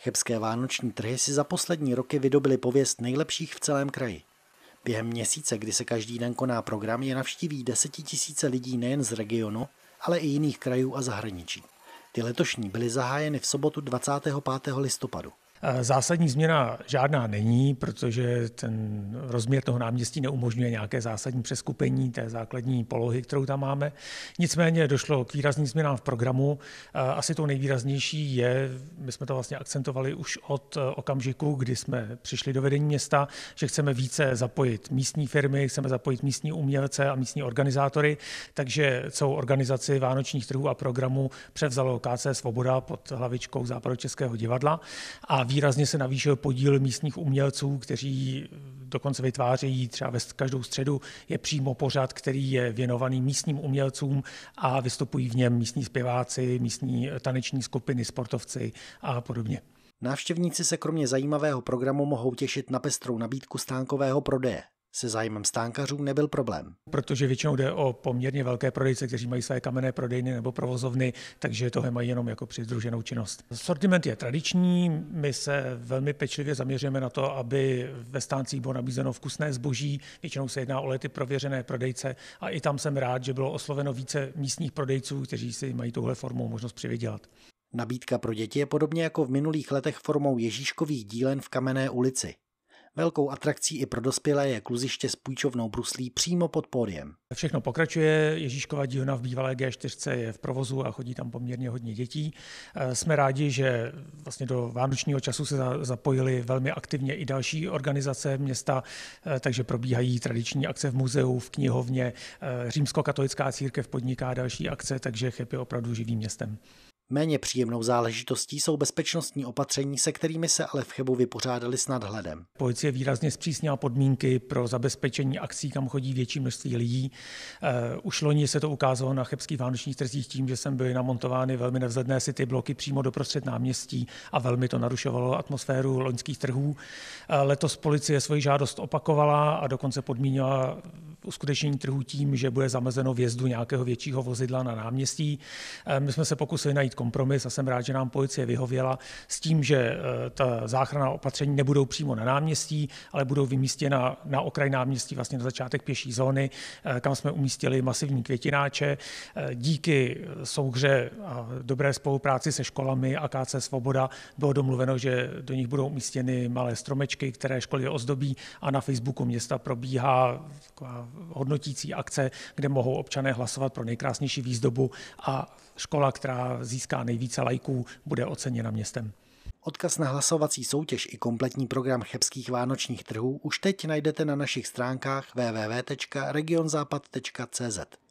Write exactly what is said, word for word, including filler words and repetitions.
Chebské vánoční trhy si za poslední roky vydobily pověst nejlepších v celém kraji. Během měsíce, kdy se každý den koná program, je navštíví desetitisíce lidí nejen z regionu, ale i jiných krajů a zahraničí. Ty letošní byly zahájeny v sobotu dvacátého pátého listopadu. Zásadní změna žádná není, protože ten rozměr toho náměstí neumožňuje nějaké zásadní přeskupení té základní polohy, kterou tam máme. Nicméně došlo k výrazným změnám v programu. Asi to nejvýraznější je, my jsme to vlastně akcentovali už od okamžiku, kdy jsme přišli do vedení města, že chceme více zapojit místní firmy, chceme zapojit místní umělce a místní organizátory, takže celou organizaci vánočních trhů a programů převzalo K C Svoboda pod hlavičkou Západočeského divadla a výrazně se navýšil podíl místních umělců, kteří dokonce vytvářejí třeba ve každou středu je přímo pořad, který je věnovaný místním umělcům a vystupují v něm místní zpěváci, místní taneční skupiny, sportovci a podobně. Návštěvníci se kromě zajímavého programu mohou těšit na pestrou nabídku stánkového prodeje. Se zájmem stánkařů nebyl problém. Protože většinou jde o poměrně velké prodejce, kteří mají své kamenné prodejny nebo provozovny, takže tohle mají jenom jako přidruženou činnost. Sortiment je tradiční, my se velmi pečlivě zaměřujeme na to, aby ve stáncích bylo nabízeno vkusné zboží, většinou se jedná o lety prověřené prodejce a i tam jsem rád, že bylo osloveno více místních prodejců, kteří si mají touhle formou možnost přivydělat. Nabídka pro děti je podobně jako v minulých letech formou Ježíškových dílen v Kamenné ulici. Velkou atrakcí i pro dospělé je kluziště s půjčovnou bruslí přímo pod pódiem. Všechno pokračuje, Ježíškova dílna v bývalé G čtyři je v provozu a chodí tam poměrně hodně dětí. Jsme rádi, že vlastně do vánočního času se zapojily velmi aktivně i další organizace města, takže probíhají tradiční akce v muzeu, v knihovně, římskokatolická církev podniká další akce, takže Cheb je opravdu živým městem. Méně příjemnou záležitostí jsou bezpečnostní opatření, se kterými se ale v Chebu vypořádali s nadhledem. Policie výrazně zpřísnila podmínky pro zabezpečení akcí, kam chodí větší množství lidí. Už loni se to ukázalo na chebských vánočních trzích tím, že sem byly namontovány velmi nevzhledné city bloky přímo doprostřed náměstí a velmi to narušovalo atmosféru loňských trhů. Letos policie svoji žádost opakovala a dokonce podmínila uskutečnění trhu tím, že bude zamezeno vjezdu nějakého většího vozidla na náměstí. My jsme se pokusili najít kompromis a jsem rád, že nám policie vyhověla s tím, že ta záchranná opatření nebudou přímo na náměstí, ale budou vymístěna na okraj náměstí, vlastně na začátek pěší zóny, kam jsme umístili masivní květináče. Díky souhře a dobré spolupráci se školami a K C Svoboda bylo domluveno, že do nich budou umístěny malé stromečky, které školy ozdobí a na Facebooku města probíhá hodnotící akce, kde mohou občané hlasovat pro nejkrásnější výzdobu a škola, která získá nejvíce lajků, bude oceněna městem. Odkaz na hlasovací soutěž i kompletní program chebských vánočních trhů už teď najdete na našich stránkách w w w tečka region západ tečka c z.